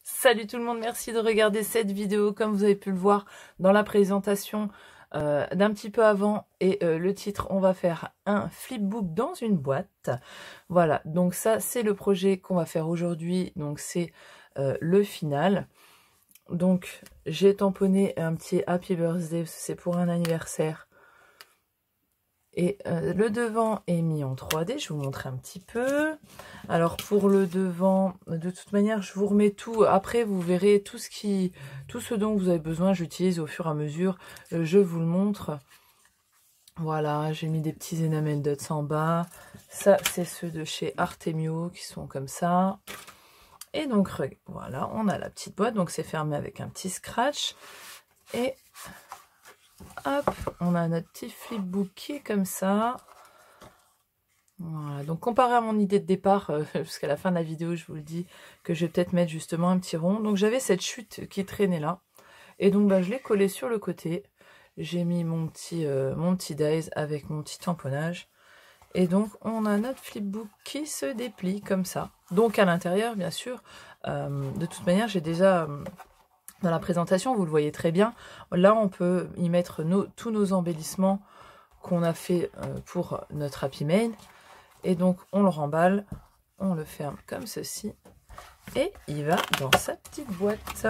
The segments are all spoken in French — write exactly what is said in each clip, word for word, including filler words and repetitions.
Salut tout le monde, merci de regarder cette vidéo. Comme vous avez pu le voir dans la présentation euh, d'un petit peu avant et euh, le titre, on va faire un flipbook dans une boîte. Voilà, donc ça c'est le projet qu'on va faire aujourd'hui, donc c'est euh, le final. Donc j'ai tamponné un petit Happy Birthday, c'est pour un anniversaire. Et euh, le devant est mis en trois D, je vous montre un petit peu. Alors pour le devant, de toute manière, je vous remets tout. Après, vous verrez tout ce qui, tout ce dont vous avez besoin, j'utilise au fur et à mesure. Euh, je vous le montre. Voilà, j'ai mis des petits enamel dots en bas. Ça, c'est ceux de chez Artemio qui sont comme ça. Et donc, voilà, on a la petite boîte. Donc, c'est fermé avec un petit scratch. Et hop, on a notre petit flipbook qui est comme ça. Voilà, donc comparé à mon idée de départ, euh, jusqu'à la fin de la vidéo, je vous le dis, que je vais peut-être mettre justement un petit rond. Donc j'avais cette chute qui traînait là. Et donc bah, je l'ai collé sur le côté. J'ai mis mon petit, euh, mon petit dies avec mon petit tamponnage. Et donc on a notre flipbook qui se déplie comme ça. Donc à l'intérieur, bien sûr, euh, de toute manière, j'ai déjà... Euh, dans la présentation, vous le voyez très bien. Là, on peut y mettre nos, tous nos embellissements qu'on a fait euh, pour notre Happy Mail. Et donc, on le remballe, on le ferme comme ceci. Et il va dans sa petite boîte.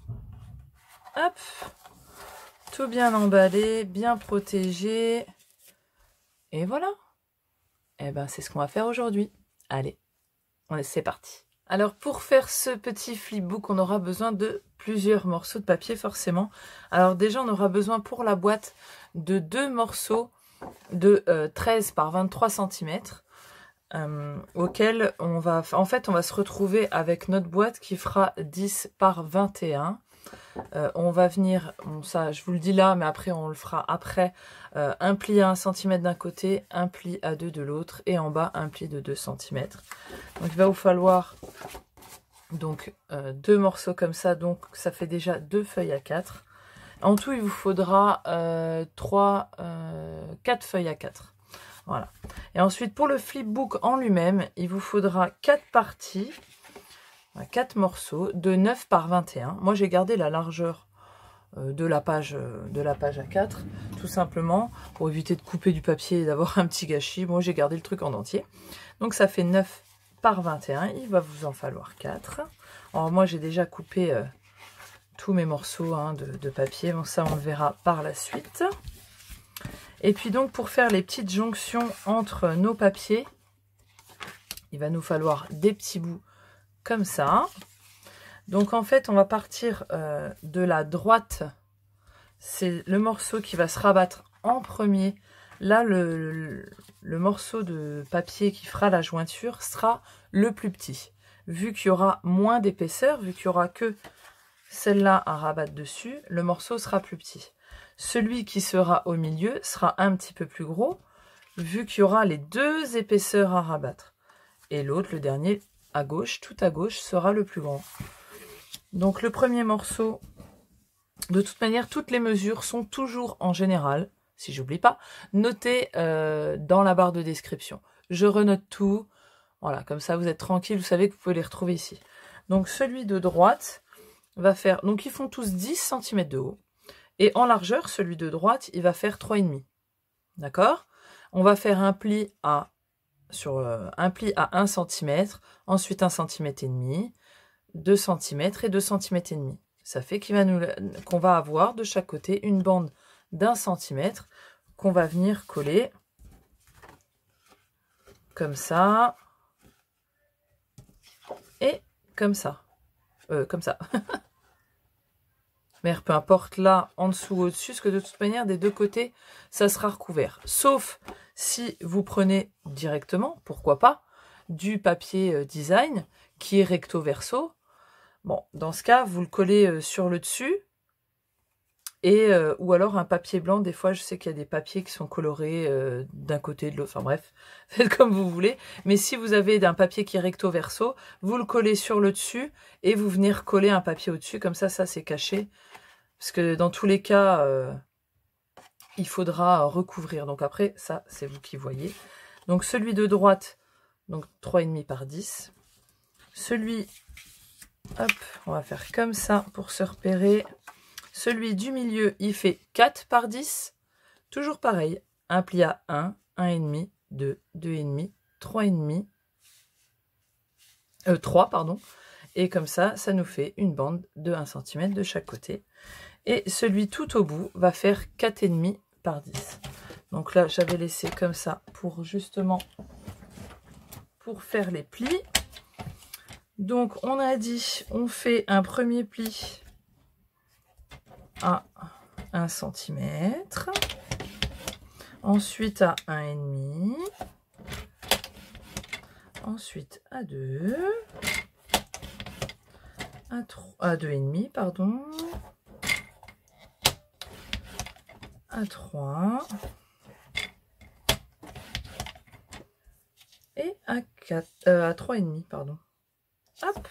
Hop. Tout bien emballé, bien protégé. Et voilà. Et ben, c'est ce qu'on va faire aujourd'hui. Allez, c'est parti. Alors, pour faire ce petit flipbook, on aura besoin de plusieurs morceaux de papier, forcément. Alors, déjà, on aura besoin pour la boîte de deux morceaux de euh, treize par vingt-trois centimètres. Euh, auquel on va, en fait, on va se retrouver avec notre boîte qui fera dix par vingt et un. Euh, on va venir, bon, ça, je vous le dis là, mais après, on le fera après. Euh, un pli à un centimètre d'un côté, un pli à deux de l'autre, et en bas, un pli de deux centimètres. Donc, il va vous falloir donc euh, deux morceaux comme ça. Donc, ça fait déjà deux feuilles à quatre. En tout, il vous faudra euh, trois, euh, quatre feuilles à quatre. Voilà. Et ensuite, pour le flipbook en lui-même, il vous faudra quatre parties, quatre morceaux de neuf par vingt et un. Moi, j'ai gardé la largeur de la page, de la page A quatre, tout simplement, pour éviter de couper du papier et d'avoir un petit gâchis. Moi, j'ai gardé le truc en entier. Donc, ça fait neuf par vingt et un. Il va vous en falloir quatre. Alors, moi, j'ai déjà coupé euh, tous mes morceaux hein, de, de papier. Bon, ça, on le verra par la suite. Et puis donc pour faire les petites jonctions entre nos papiers, il va nous falloir des petits bouts comme ça. Donc en fait on va partir euh, de la droite, c'est le morceau qui va se rabattre en premier. Là le, le, le morceau de papier qui fera la jointure sera le plus petit. Vu qu'il y aura moins d'épaisseur, vu qu'il n'y aura que celle-là à rabattre dessus, le morceau sera plus petit. Celui qui sera au milieu sera un petit peu plus gros, vu qu'il y aura les deux épaisseurs à rabattre. Et l'autre, le dernier, à gauche, tout à gauche, sera le plus grand. Donc le premier morceau, de toute manière, toutes les mesures sont toujours en général, si j'oublie pas, notées euh, dans la barre de description. Je renote tout, voilà, comme ça vous êtes tranquille, vous savez que vous pouvez les retrouver ici. Donc celui de droite va faire, donc ils font tous dix centimètres de haut. Et en largeur, celui de droite, il va faire trois virgule cinq. D'accord? On va faire un pli à sur euh, un pli à un centimètre, ensuite un centimètre et demi, deux centimètres et deux centimètres et demi. Ça fait qu'il va nous qu'on va avoir de chaque côté une bande d'un centimètre qu'on va venir coller comme ça et comme ça. Euh, comme ça. Mais peu importe là, en dessous ou au-dessus, parce que de toute manière, des deux côtés, ça sera recouvert. Sauf si vous prenez directement, pourquoi pas, du papier design qui est recto verso. Bon, dans ce cas, vous le collez sur le dessus. Et, euh, ou alors un papier blanc. Des fois, je sais qu'il y a des papiers qui sont colorés euh, d'un côté, de l'autre. Enfin bref, faites comme vous voulez. Mais si vous avez un papier qui est recto verso, vous le collez sur le dessus et vous venez recoller un papier au-dessus. Comme ça, ça c'est caché. Parce que dans tous les cas, euh, il faudra recouvrir. Donc après, ça, c'est vous qui voyez. Donc celui de droite, donc trois virgule cinq par dix. Celui Hop, on va faire comme ça pour se repérer. Celui du milieu, il fait quatre par dix. Toujours pareil. Un pli à un, un virgule cinq, deux, deux virgule cinq, trois virgule cinq. Euh, trois, pardon. Et comme ça, ça nous fait une bande de un centimètre de chaque côté. Et celui tout au bout va faire quatre virgule cinq par dix. Donc là, j'avais laissé comme ça pour justement pour faire les plis. Donc on a dit, on fait un premier pli à un centimètre. Ensuite à un virgule cinq. Ensuite à deux. À, trois, à deux virgule cinq, pardon. À trois. Et à quatre, euh, à trois virgule cinq, pardon. Hop.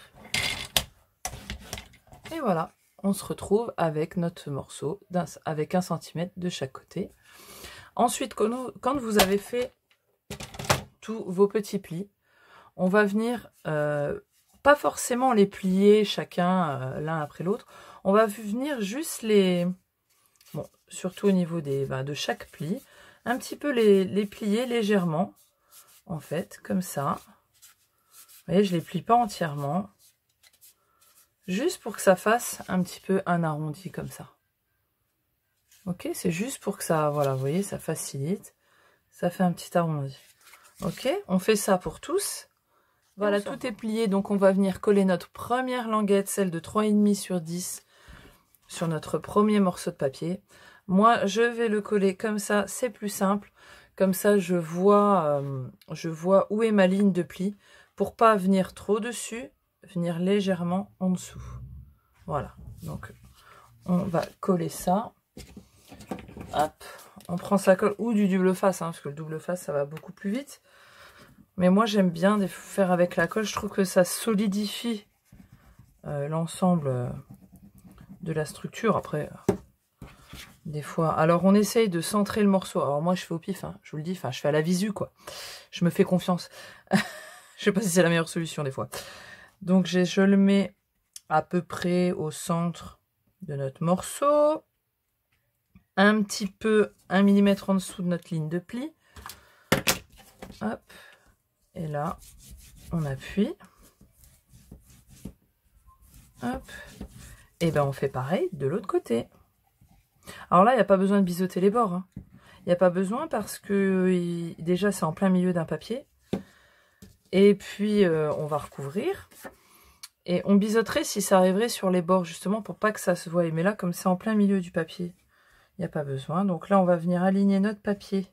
Et voilà, on se retrouve avec notre morceau avec un centimètre de chaque côté. Ensuite, quand vous avez fait tous vos petits plis, on va venir, euh, pas forcément les plier chacun euh, l'un après l'autre, on va venir juste les, bon, surtout au niveau des, ben, de chaque pli, un petit peu les, les plier légèrement, en fait, comme ça. Vous voyez, je ne les plie pas entièrement, juste pour que ça fasse un petit peu un arrondi comme ça. Ok, c'est juste pour que ça, voilà, vous voyez, ça facilite, ça fait un petit arrondi. Ok, on fait ça pour tous. Voilà, tout est plié, donc on va venir coller notre première languette, celle de trois virgule cinq sur dix, sur notre premier morceau de papier. Moi, je vais le coller comme ça, c'est plus simple. Comme ça, je vois, euh, je vois où est ma ligne de pli, pour pas venir trop dessus, venir légèrement en dessous. Voilà, donc on va coller ça. Hop, on prend sa colle ou du double face, hein, parce que le double face, ça va beaucoup plus vite. Mais moi, j'aime bien faire avec la colle. Je trouve que ça solidifie euh, l'ensemble euh, de la structure. Après, euh, des fois... Alors, on essaye de centrer le morceau. Alors, moi, je fais au pif, hein, je vous le dis. Enfin, je fais à la visu, quoi. Je me fais confiance. Je sais pas si c'est la meilleure solution, des fois. Donc, je le mets à peu près au centre de notre morceau. Un petit peu, un millimètre en dessous de notre ligne de pli. Hop. Et là, on appuie. Hop. Et ben on fait pareil de l'autre côté. Alors là, il n'y a pas besoin de biseauter les bords. Hein. Il n'y a pas besoin parce que il, déjà, c'est en plein milieu d'un papier. Et puis, euh, on va recouvrir. Et on biseauterait si ça arriverait sur les bords, justement, pour pas que ça se voie. Mais là, comme c'est en plein milieu du papier, il n'y a pas besoin. Donc là, on va venir aligner notre papier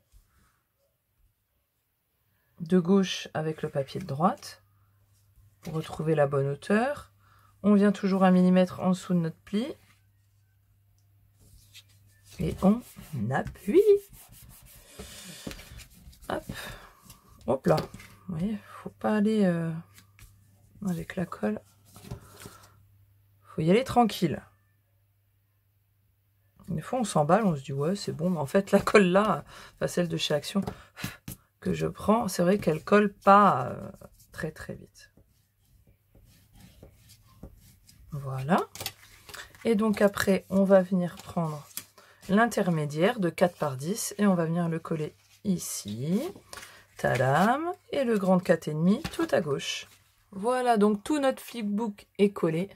de gauche avec le papier de droite pour retrouver la bonne hauteur. On vient toujours un millimètre en dessous de notre pli et on appuie. Hop, hop là. Vous voyez, faut pas aller euh, avec la colle. Faut y aller tranquille. Des fois, on s'emballe, on se dit ouais, c'est bon, mais en fait, la colle là, enfin, celle de chez Action que je prends, c'est vrai qu'elle colle pas euh, très très vite. Voilà. Et donc après, on va venir prendre l'intermédiaire de quatre par dix et on va venir le coller ici. Tadam. Et le grand de quatre virgule cinq tout à gauche. Voilà, donc tout notre flipbook est collé.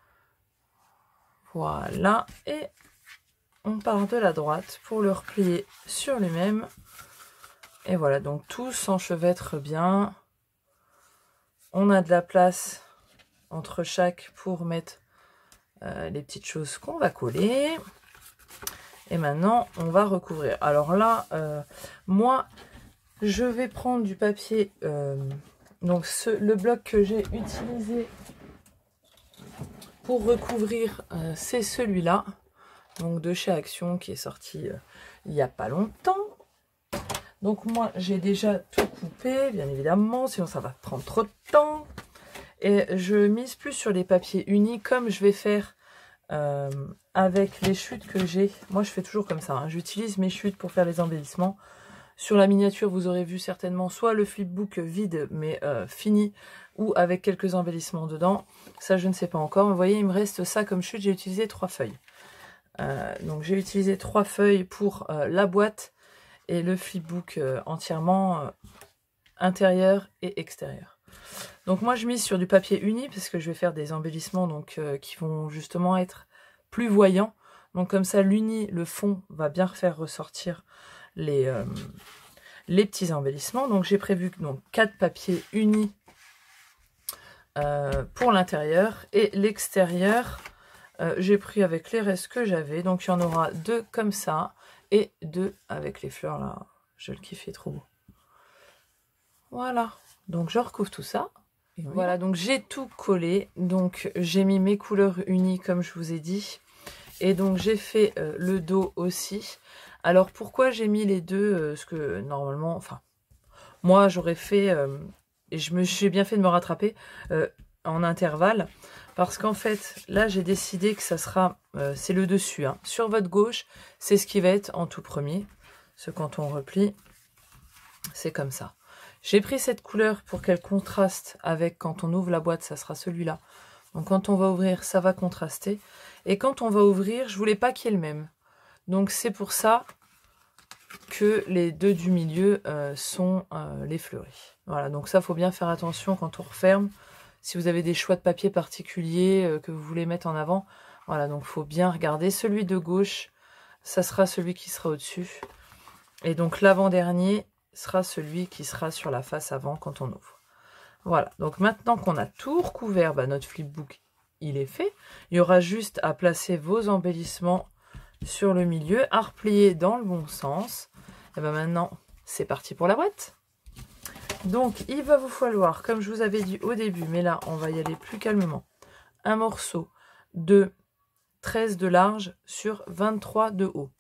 Voilà. Et on part de la droite pour le replier sur lui-même. Et voilà, donc tout s'enchevêtre bien. On a de la place entre chaque pour mettre euh, les petites choses qu'on va coller. Et maintenant, on va recouvrir. Alors là, euh, moi, je vais prendre du papier. Euh, donc, ce, le bloc que j'ai utilisé pour recouvrir, euh, c'est celui-là. Donc, de chez Action, qui est sorti euh, il n'y a pas longtemps. Donc moi, j'ai déjà tout coupé, bien évidemment, sinon ça va prendre trop de temps. Et je mise plus sur les papiers unis, comme je vais faire euh, avec les chutes que j'ai. Moi, je fais toujours comme ça. Hein. J'utilise mes chutes pour faire les embellissements Sur la miniature, vous aurez vu certainement soit le flipbook vide, mais euh, fini, ou avec quelques embellissements dedans. Ça, je ne sais pas encore. Vous voyez, il me reste ça comme chute. J'ai utilisé trois feuilles. Euh, donc, j'ai utilisé trois feuilles pour euh, la boîte et le flipbook euh, entièrement euh, intérieur et extérieur. Donc, moi, je mise sur du papier uni parce que je vais faire des embellissements donc euh, qui vont justement être plus voyants. Donc, comme ça, l'uni, le fond, va bien faire ressortir les, euh, les petits embellissements. Donc, j'ai prévu donc quatre papiers unis euh, pour l'intérieur et l'extérieur. Euh, j'ai pris avec les restes que j'avais. Donc, il y en aura deux comme ça et deux avec les fleurs là. Je le kiffe, il est trop beau. Voilà. Donc, je recouvre tout ça. Et oui. Voilà, donc j'ai tout collé. Donc, j'ai mis mes couleurs unies comme je vous ai dit. Et donc, j'ai fait euh, le dos aussi. Alors, pourquoi j'ai mis les deux euh, Parce que normalement, enfin, moi, j'aurais fait... Euh, et je me suis bien fait de me rattraper euh, en intervalle. Parce qu'en fait, là, j'ai décidé que ça sera... Euh, c'est le dessus. Hein. Sur votre gauche, c'est ce qui va être en tout premier. Ce quand on replie, c'est comme ça. J'ai pris cette couleur pour qu'elle contraste avec quand on ouvre la boîte, ça sera celui-là. Donc, quand on va ouvrir, ça va contraster. Et quand on va ouvrir, je voulais pas qu'il y ait le même. Donc, c'est pour ça que les deux du milieu euh, sont euh, les fleuris. Voilà, donc ça, il faut bien faire attention quand on referme. Si vous avez des choix de papier particuliers euh, que vous voulez mettre en avant, voilà, donc il faut bien regarder. Celui de gauche, ça sera celui qui sera au-dessus. Et donc l'avant-dernier sera celui qui sera sur la face avant quand on ouvre. Voilà, donc maintenant qu'on a tout recouvert, bah, notre flipbook, il est fait. Il y aura juste à placer vos embellissements sur le milieu, à replier dans le bon sens. Et ben maintenant, c'est parti pour la boîte. Donc, il va vous falloir, comme je vous avais dit au début, mais là, on va y aller plus calmement, un morceau de treize de large sur vingt-trois de haut.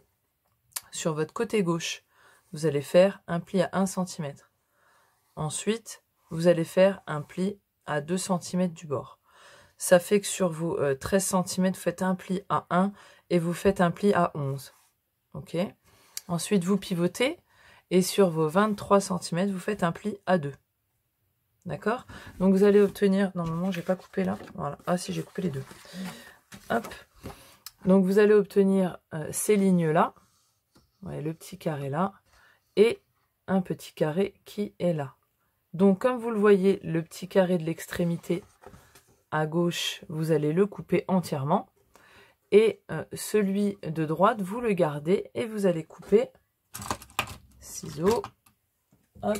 Sur votre côté gauche, vous allez faire un pli à un centimètre. Ensuite, vous allez faire un pli à deux centimètres du bord. Ça fait que sur vos euh, treize centimètres, vous faites un pli à un et vous faites un pli à onze. Ok. Ensuite, vous pivotez et sur vos vingt-trois centimètres, vous faites un pli à deux. D'accord? Donc, vous allez obtenir... Normalement, je n'ai pas coupé là. Voilà. Ah si, j'ai coupé les deux. Hop. Donc, vous allez obtenir euh, ces lignes-là. Ouais, le petit carré là. Et un petit carré qui est là. Donc, comme vous le voyez, le petit carré de l'extrémité à gauche, vous allez le couper entièrement. Et euh, celui de droite, vous le gardez et vous allez couper, ciseaux, hop,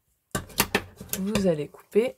vous allez couper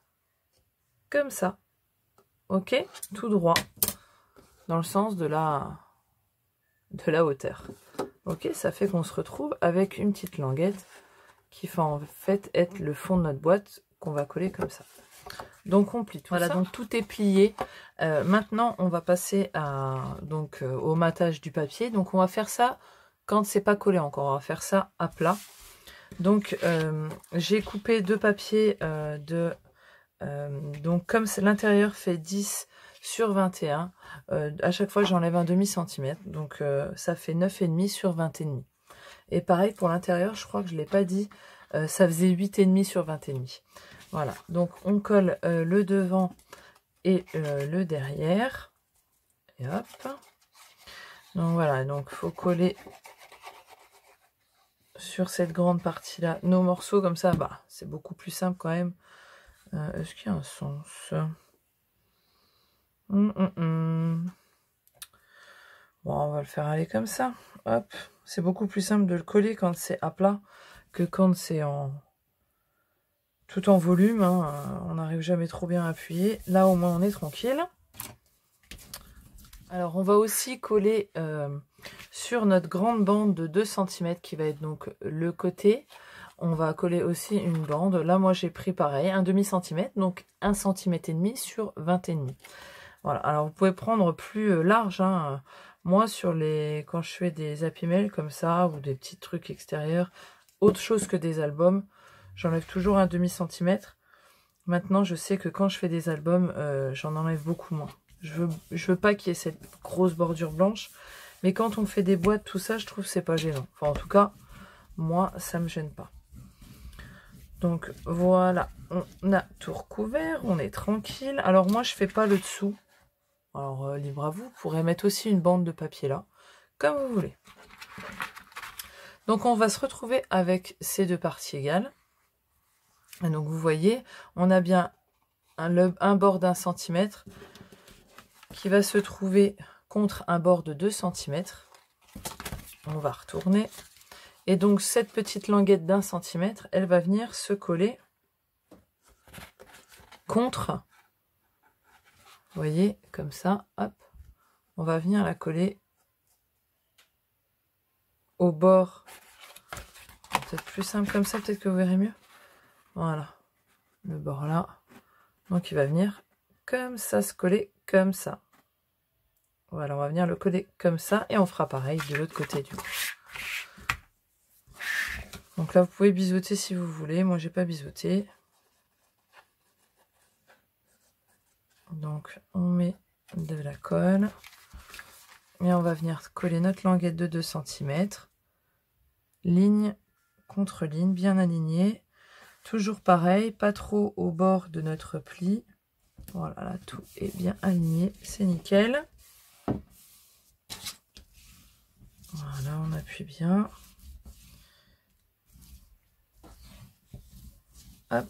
comme ça, ok, tout droit, dans le sens de la, de la hauteur. Ok, ça fait qu'on se retrouve avec une petite languette qui va en fait être le fond de notre boîte qu'on va coller comme ça. Donc on plie tout voilà, ça. Donc tout est plié. Euh, maintenant, on va passer à, donc, euh, au matage du papier. Donc on va faire ça quand c'est pas collé encore. On va faire ça à plat. Donc euh, j'ai coupé deux papiers euh, de... Euh, donc comme l'intérieur fait dix sur vingt et un, euh, à chaque fois j'enlève un demi centimètre. Donc euh, ça fait neuf virgule cinq sur vingt et un. Et pareil pour l'intérieur, je crois que je ne l'ai pas dit, euh, ça faisait huit virgule cinq sur vingt et un. Voilà, donc on colle euh, le devant et euh, le derrière. Et hop. Donc voilà, donc il faut coller sur cette grande partie-là nos morceaux, comme ça, bah, c'est beaucoup plus simple quand même. Euh, Est-ce qu'il y a un sens? hum, hum, hum. Bon, on va le faire aller comme ça. Hop, c'est beaucoup plus simple de le coller quand c'est à plat que quand c'est en... tout en volume, hein, on n'arrive jamais trop bien à appuyer. Là, au moins, on est tranquille. Alors, on va aussi coller euh, sur notre grande bande de deux centimètres qui va être donc le côté. On va coller aussi une bande. Là, moi, j'ai pris pareil, un demi centimètre, donc un centimètre et demi sur vingt et demi. Voilà. Alors, vous pouvez prendre plus large. Hein. Moi, sur les, quand je fais des happy mail comme ça ou des petits trucs extérieurs, autre chose que des albums, j'enlève toujours un demi centimètre. Maintenant, je sais que quand je fais des albums, euh, j'en enlève beaucoup moins. Je veux, je veux pas qu'il y ait cette grosse bordure blanche. Mais quand on fait des boîtes, tout ça, je trouve que c'est pas gênant. Enfin, en tout cas, Moi, ça me gêne pas. Donc voilà, on a tout recouvert, on est tranquille. Alors moi, je fais pas le dessous. Alors euh, libre à vous, vous pourrez mettre aussi une bande de papier là, comme vous voulez. Donc on va se retrouver avec ces deux parties égales. Et donc vous voyez, on a bien un, un bord d'un centimètre qui va se trouver contre un bord de deux centimètres. On va retourner. Et donc cette petite languette d'un centimètre, elle va venir se coller contre, vous voyez, comme ça, hop, on va venir la coller au bord. Peut-être plus simple comme ça, peut-être que vous verrez mieux. Voilà, le bord là. Donc il va venir comme ça, se coller comme ça. Voilà, on va venir le coller comme ça et on fera pareil de l'autre côté du coup. Donc là, vous pouvez biseauter si vous voulez. Moi, j'ai pas biseauté. Donc, on met de la colle. Et on va venir coller notre languette de deux centimètres. Ligne contre ligne, bien alignée. Toujours pareil, pas trop au bord de notre pli. Voilà, là, tout est bien aligné. C'est nickel. Voilà, on appuie bien. Hop.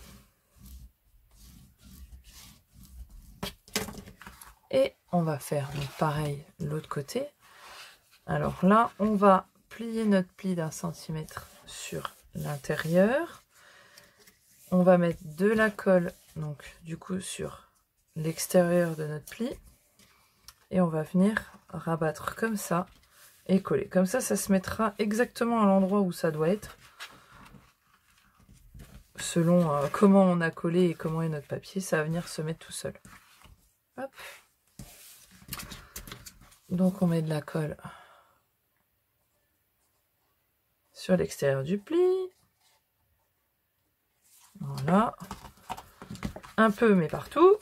Et on va faire donc pareil l'autre côté. Alors là, on va plier notre pli d'un centimètre sur l'intérieur. On va mettre de la colle, donc du coup sur l'extérieur de notre pli. Et on va venir rabattre comme ça et coller. Comme ça, ça se mettra exactement à l'endroit où ça doit être. Selon euh, comment on a collé et comment est notre papier, ça va venir se mettre tout seul. Hop. Donc on met de la colle sur l'extérieur du pli. Voilà. Un peu, mais partout.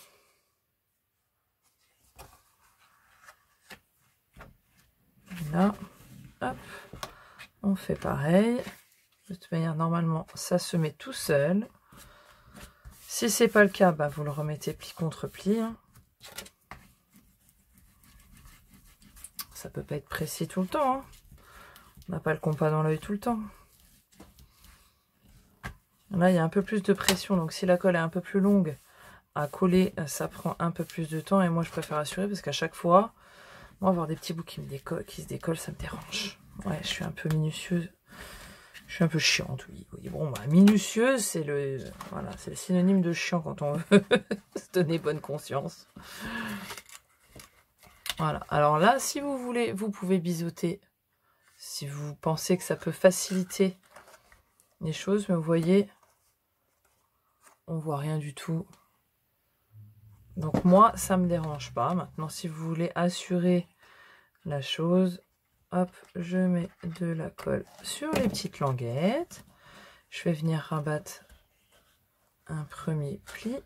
Là. Hop. On fait pareil. De toute manière, normalement, ça se met tout seul. Si c'est pas le cas, bah, vous le remettez pli contre pli. Hein. Ça peut pas être précis tout le temps. Hein. On n'a pas le compas dans l'œil tout le temps. Là, il y a un peu plus de pression. Donc, si la colle est un peu plus longue à coller, ça prend un peu plus de temps. Et moi, je préfère assurer parce qu'à chaque fois, moi, avoir des petits bouts qui, me décollent, qui se décollent, ça me dérange. Ouais, je suis un peu minutieuse. Je suis un peu chiante, oui. oui. Bon, bah, minutieuse, c'est le, voilà, c'est le synonyme de chiant quand on veut se donner bonne conscience. Voilà. Alors là, si vous voulez, vous pouvez biseauter. Si vous pensez que ça peut faciliter les choses, mais vous voyez, on voit rien du tout. Donc moi, ça me dérange pas. Maintenant, si vous voulez assurer la chose, hop, je mets de la colle sur les petites languettes. Je vais venir rabattre un premier pli.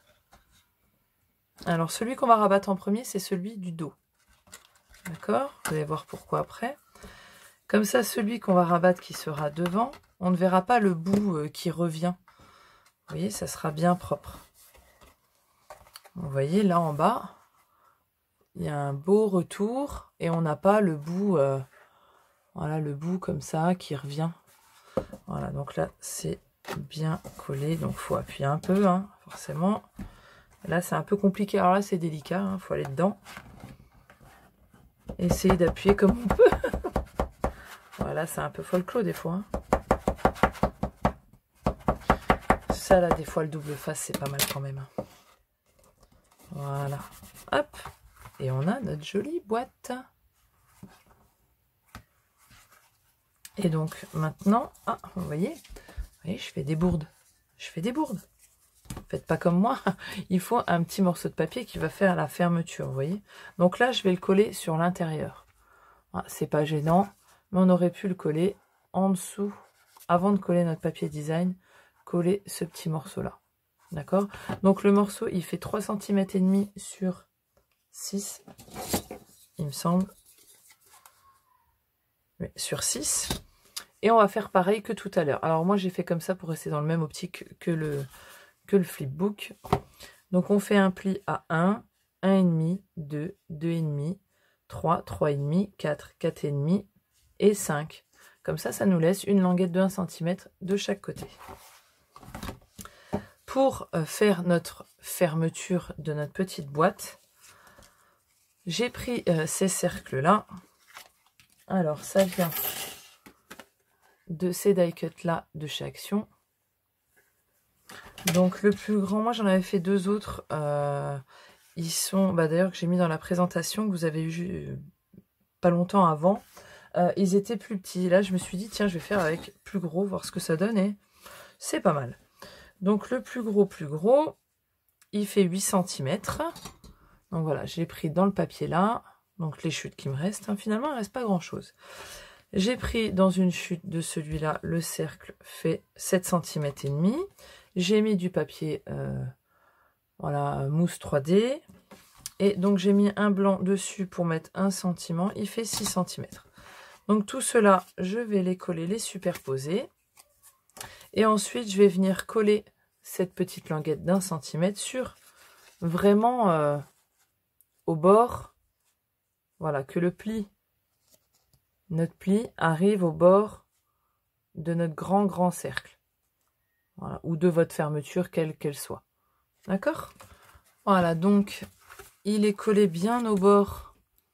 Alors, celui qu'on va rabattre en premier, c'est celui du dos. D'accord? Vous allez voir pourquoi après. Comme ça, celui qu'on va rabattre qui sera devant, on ne verra pas le bout euh, qui revient. Vous voyez, ça sera bien propre. Vous voyez, là en bas, il y a un beau retour et on n'a pas le bout, euh, voilà, le bout comme ça qui revient. Voilà, donc là, c'est bien collé. Donc, il faut appuyer un peu, hein, forcément. Là, c'est un peu compliqué. Alors là, c'est délicat, il hein, faut aller dedans. Essayer d'appuyer comme on peut. Voilà, c'est un peu folklore des fois. Hein. Ça, là, des fois, le double face, c'est pas mal quand même. Hein. Voilà. Hop. Et on a notre jolie boîte. Et donc, maintenant... Ah, vous voyez, vous voyez, je fais des bourdes. Je fais des bourdes. Faites pas comme moi. Il faut un petit morceau de papier qui va faire la fermeture, vous voyez. Donc là, je vais le coller sur l'intérieur. Ah, c'est pas gênant, mais on aurait pu le coller en dessous, avant de coller notre papier design, coller ce petit morceau-là. D'accord? Donc le morceau, il fait trois centimètres et demi sur six, il me semble. Mais sur six. Et on va faire pareil que tout à l'heure. Alors moi j'ai fait comme ça pour rester dans le même optique que le, que le flipbook. Donc on fait un pli à un, un virgule cinq, deux, deux virgule cinq, trois, trois virgule cinq, quatre, quatre virgule cinq et cinq. Comme ça, ça nous laisse une languette de un centimètre de chaque côté. Pour faire notre fermeture de notre petite boîte, j'ai pris euh, ces cercles-là. Alors, ça vient de ces die cuts-là de chez Action. Donc, le plus grand, moi, j'en avais fait deux autres. Euh, ils sont, bah, d'ailleurs, que j'ai mis dans la présentation que vous avez eu euh, pas longtemps avant. Euh, ils étaient plus petits. Là, je me suis dit, tiens, je vais faire avec plus gros, voir ce que ça donne. Et c'est pas mal. Donc, le plus gros, plus gros, il fait huit centimètres. Donc, voilà, j'ai pris dans le papier là. Donc, les chutes qui me restent. Hein, finalement, il ne reste pas grand-chose. J'ai pris dans une chute de celui-là, le cercle fait sept centimètres et demi. J'ai mis du papier, euh, voilà, mousse trois D. Et donc, j'ai mis un blanc dessus pour mettre un centimètre. Il fait six centimètres. Donc, tout cela, je vais les coller, les superposer. Et ensuite, je vais venir coller cette petite languette d'un centimètre sur vraiment euh, au bord. Voilà, que le pli, notre pli arrive au bord de notre grand, grand cercle. Voilà, ou de votre fermeture, quelle qu'elle soit. D'accord? Voilà, donc, il est collé bien au bord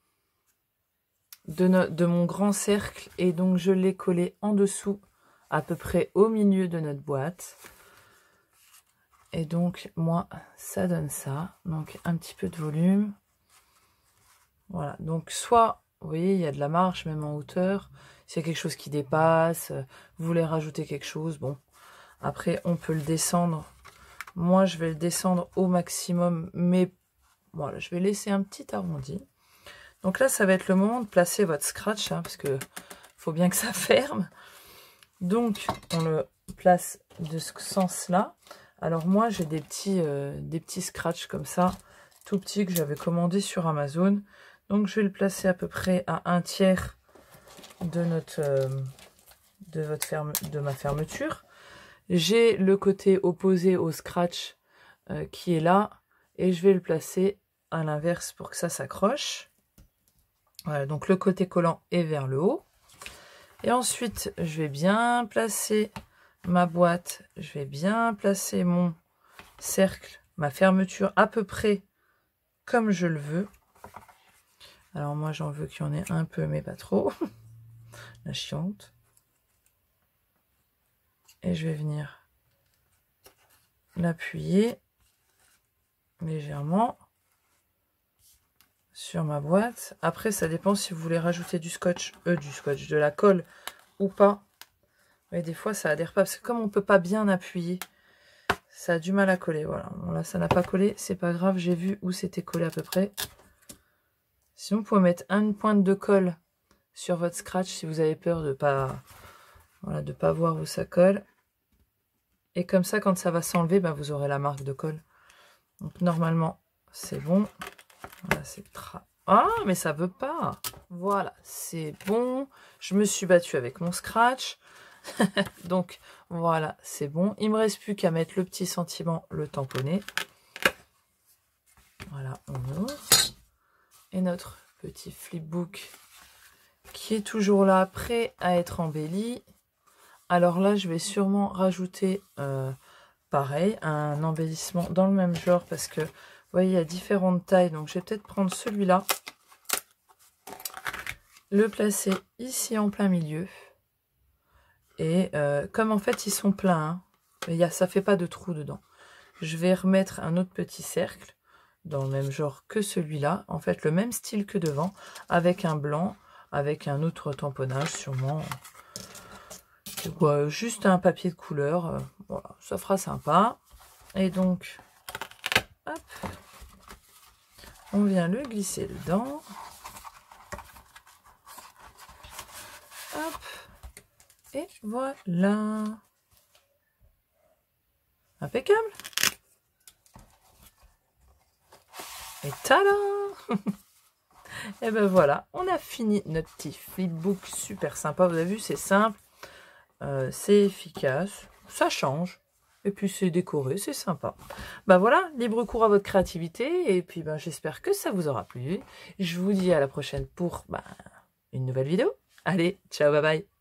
de, no de mon grand cercle. Et donc, je l'ai collé en dessous, à peu près au milieu de notre boîte. Et donc, moi, ça donne ça. Donc, un petit peu de volume. Voilà. Donc, soit, vous voyez, il y a de la marge, même en hauteur. S'il y a quelque chose qui dépasse, vous voulez rajouter quelque chose, bon. Après, on peut le descendre. Moi, je vais le descendre au maximum. Mais, voilà, je vais laisser un petit arrondi. Donc là, ça va être le moment de placer votre scratch, hein, parce que faut bien que ça ferme. Donc, on le place de ce sens-là. Alors moi, j'ai des petits, euh, des petits scratchs comme ça, tout petits, que j'avais commandé sur Amazon. Donc, je vais le placer à peu près à un tiers de, notre, euh, de, votre ferme, de ma fermeture. J'ai le côté opposé au scratch euh, qui est là. Et je vais le placer à l'inverse pour que ça s'accroche. Voilà, donc le côté collant est vers le haut. Et ensuite, je vais bien placer ma boîte. Je vais bien placer mon cercle, ma fermeture à peu près comme je le veux. Alors moi, j'en veux qu'il y en ait un peu, mais pas trop. La chiante. Et je vais venir l'appuyer légèrement sur ma boîte. Après, ça dépend si vous voulez rajouter du scotch, euh, du scotch, de la colle ou pas. Et des fois, ça adhère pas, parce que comme on peut pas bien appuyer, ça a du mal à coller. Voilà, bon, là, ça n'a pas collé, c'est pas grave, j'ai vu où c'était collé à peu près. Sinon, vous pouvez mettre une pointe de colle sur votre scratch si vous avez peur de pas, voilà, de pas voir où ça colle. Et comme ça, quand ça va s'enlever, bah, vous aurez la marque de colle. Donc, normalement, c'est bon. Voilà, c'est tra... Ah, mais ça veut pas. Voilà, c'est bon. Je me suis battue avec mon scratch. Donc, voilà, c'est bon. Il me reste plus qu'à mettre le petit sentiment, le tamponner. Voilà, on ouvre. Et notre petit flipbook qui est toujours là, prêt à être embelli. Alors là, je vais sûrement rajouter, euh, pareil, un embellissement dans le même genre parce que, vous voyez, il y a différentes tailles. Donc, je vais peut-être prendre celui-là, le placer ici en plein milieu. Et euh, comme en fait, ils sont pleins, hein, mais y a, ça ne fait pas de trou dedans. Je vais remettre un autre petit cercle dans le même genre que celui-là. En fait, le même style que devant, avec un blanc, avec un autre tamponnage sûrement. Ouais, juste un papier de couleur. Euh, voilà, ça fera sympa. Et donc, hop, on vient le glisser dedans. Hop. Et voilà. Impeccable. Et tada. Et ben voilà, on a fini notre petit flipbook super sympa. Vous avez vu, c'est simple. Euh, c'est efficace, ça change. Et puis c'est décoré, c'est sympa. Bah voilà, libre cours à votre créativité. Et puis bah, j'espère que ça vous aura plu. Je vous dis à la prochaine pour bah, une nouvelle vidéo. Allez, ciao, bye bye.